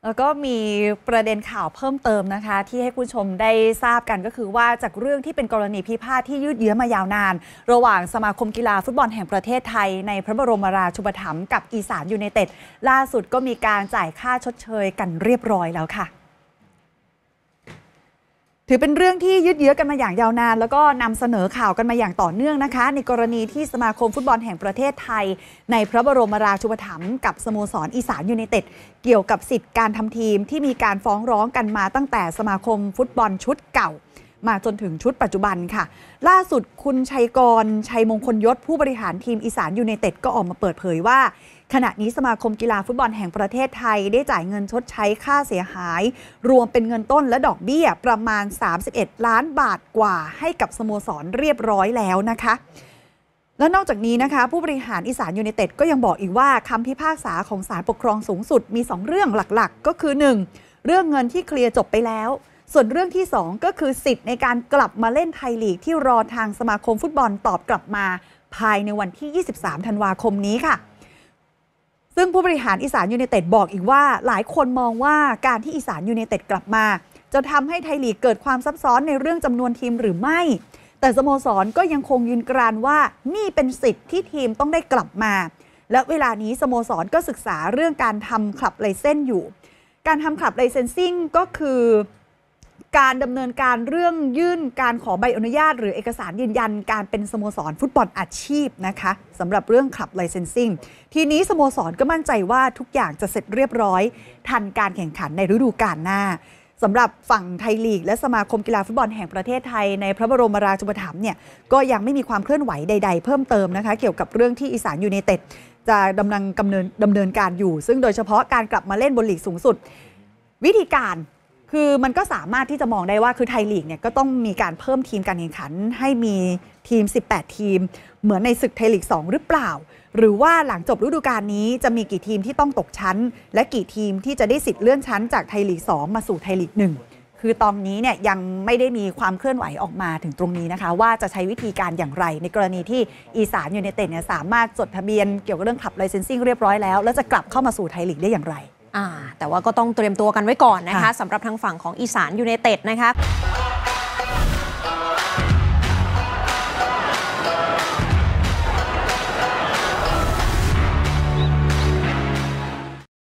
แล้วก็มีประเด็นข่าวเพิ่มเติมนะคะที่ให้คุณชมได้ทราบกันก็คือว่าจากเรื่องที่เป็นกรณีพิพาทที่ยืดเยื้อมายาวนานระหว่างสมาคมกีฬาฟุตบอลแห่งประเทศไทยในพระบรมราชูปถัมภ์กับอีสานยูไนเต็ดล่าสุดก็มีการจ่ายค่าชดเชยกันเรียบร้อยแล้วค่ะถือเป็นเรื่องที่ยืดเยื้อกันมาอย่างยาวนานแล้วก็นำเสนอข่าวกันมาอย่างต่อเนื่องนะคะในกรณีที่สมาคมฟุตบอลแห่งประเทศไทยในพระบรมราชูปถัมภ์กับสโมสรอีสานยูไนเต็ดเกี่ยวกับสิทธิการทำทีมที่มีการฟ้องร้องกันมาตั้งแต่สมาคมฟุตบอลชุดเก่ามาจนถึงชุดปัจจุบันค่ะล่าสุดคุณชัยกรชัยมงคลยศผู้บริหารทีมอีสานยูไนเต็ดก็ออกมาเปิดเผยว่าขณะนี้สมาคมกีฬาฟุตบอลแห่งประเทศไทยได้จ่ายเงินชดใช้ค่าเสียหายรวมเป็นเงินต้นและดอกเบี้ยประมาณ31ล้านบาทกว่าให้กับสโมสรเรียบร้อยแล้วนะคะและนอกจากนี้นะคะผู้บริหารอีสานยูไนเต็ดก็ยังบอกอีกว่าคำพิพากษาของศาลปกครองสูงสุดมี2เรื่องหลักๆก็คือ1เรื่องเงินที่เคลียร์จบไปแล้วส่วนเรื่องที่2ก็คือสิทธิ์ในการกลับมาเล่นไทยลีกที่รอทางสมาคมฟุตบอลตอบกลับมาภายในวันที่23ธันวาคมนี้ค่ะซึ่งผู้บริหารอีสานยูไนเต็ดบอกอีกว่าหลายคนมองว่าการที่อีสานยูไนเต็ดกลับมาจะทำให้ไทยลีกเกิดความซับซ้อนในเรื่องจำนวนทีมหรือไม่แต่สโมสรก็ยังคงยืนกรานว่านี่เป็นสิทธิ์ที่ทีมต้องได้กลับมาและเวลานี้สโมสรก็ศึกษาเรื่องการทำคลับไลเซนส์อยู่การทำคลับไลเซนซิ่งก็คือการดำเนินการเรื่องยื่นการขอใบอนุญาตหรือเอกสารยืนยันการเป็นสโมสรฟุตบอลอาชีพนะคะสำหรับเรื่องคลับไลเซนซิ่งทีนี้สโมสรก็มั่นใจว่าทุกอย่างจะเสร็จเรียบร้อยทันการแข่งขันในฤดูกาลหน้าสำหรับฝั่งไทยลีกและสมาคมกีฬาฟุตบอลแห่งประเทศไทยในพระบรมราชูปถัมภ์เนี่ยก็ยังไม่มีความเคลื่อนไหวใดๆเพิ่มเติมนะคะเกี่ยวกับเรื่องที่อีสานยูไนเต็ดจะดำเนินการอยู่ซึ่งโดยเฉพาะการกลับมาเล่นบนลีกสูงสุดวิธีการคือมันก็สามารถที่จะมองได้ว่าคือไทยลีกเนี่ยก็ต้องมีการเพิ่มทีมการแข่งขันให้มีทีม18ทีมเหมือนในศึกไทยลีก2หรือเปล่าหรือว่าหลังจบฤดูกาลนี้จะมีกี่ทีมที่ต้องตกชั้นและกี่ทีมที่จะได้สิทธิ์เลื่อนชั้นจากไทยลีก2มาสู่ไทยลีก1คือตอนนี้เนี่ยยังไม่ได้มีความเคลื่อนไหวออกมาถึงตรงนี้นะคะว่าจะใช้วิธีการอย่างไรในกรณีที่อีสานยูไนเต็ดเนี่ยสามารถจดทะเบียนเกี่ยวกับเรื่องคลับไลเซนซิ่งเรียบร้อยแล้วจะกลับเข้ามาสู่ไทยลีกได้อย่างไรแต่ว่าก็ต้องเตรียมตัวกันไว้ก่อนนะคะสำหรับทางฝั่งของอีสานยูไนเต็ดนะคะ